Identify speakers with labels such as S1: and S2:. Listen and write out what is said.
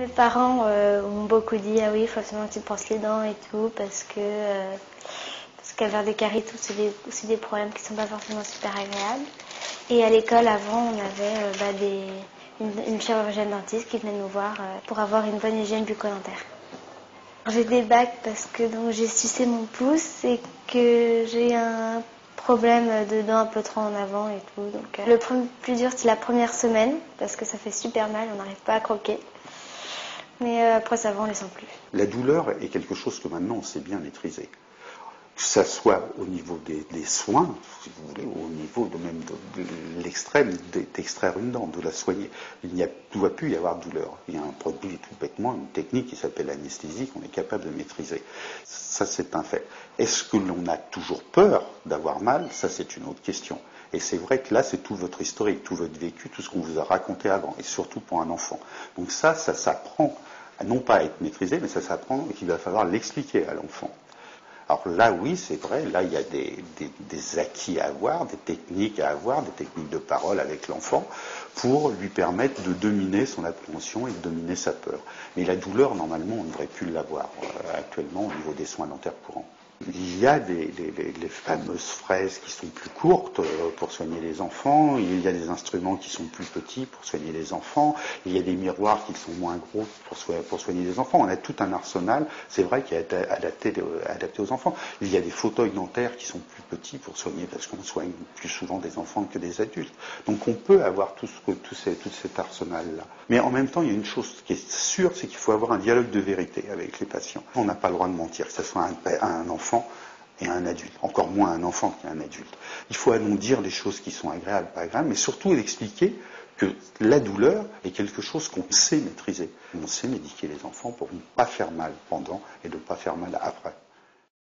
S1: Mes parents m'ont beaucoup dit ah oui, il faut absolument que tu te brosses les dents et tout parce qu'avoir des caries et tout, c'est aussi des problèmes qui sont pas forcément super agréables. Et à l'école avant, on avait une chirurgienne dentiste qui venait nous voir pour avoir une bonne hygiène bucco-dentaire. J'ai des bacs parce que donc j'ai sucé mon pouce et que j'ai un problème de dents un peu trop en avant et tout. Donc le plus dur c'est la première semaine parce que ça fait super mal, on n'arrive pas à croquer. Mais après ça va, on les sent plus.
S2: La douleur est quelque chose que maintenant on sait bien maîtriser. Que ça soit au niveau des soins, si vous voulez, ou au niveau même de l'extrême, d'extraire une dent, de la soigner. Il ne doit plus y avoir de douleur. Il y a un produit, tout bêtement, une technique qui s'appelle l'anesthésie qu'on est capable de maîtriser. Ça, c'est un fait. Est-ce que l'on a toujours peur d'avoir mal? Ça, c'est une autre question. Et c'est vrai que là, c'est tout votre historique, tout votre vécu, tout ce qu'on vous a raconté avant, et surtout pour un enfant. Donc ça s'apprend, non pas à être maîtrisé, mais ça s'apprend et qu'il va falloir l'expliquer à l'enfant. Alors là, oui, c'est vrai, là, il y a des acquis à avoir, des techniques à avoir, des techniques de parole avec l'enfant pour lui permettre de dominer son appréhension et de dominer sa peur. Mais la douleur, normalement, on ne devrait plus l'avoir actuellement au niveau des soins dentaires courants. Il y a les fameuses fraises qui sont plus courtes pour soigner les enfants, il y a des instruments qui sont plus petits pour soigner les enfants, il y a des miroirs qui sont moins gros pour soigner les enfants. On a tout un arsenal, c'est vrai, qui est adapté aux enfants. Il y a des fauteuils dentaires qui sont plus petits pour soigner, parce qu'on soigne plus souvent des enfants que des adultes. Donc on peut avoir tout cet arsenal-là. Mais en même temps, il y a une chose qui est sûre, c'est qu'il faut avoir un dialogue de vérité avec les patients. On n'a pas le droit de mentir, que ce soit un enfant et un adulte, encore moins un enfant qu'un adulte. Il faut à nous dire les choses qui sont agréables, pas agréables, mais surtout expliquer que la douleur est quelque chose qu'on sait maîtriser. On sait médiquer les enfants pour ne pas faire mal pendant et ne pas faire mal après.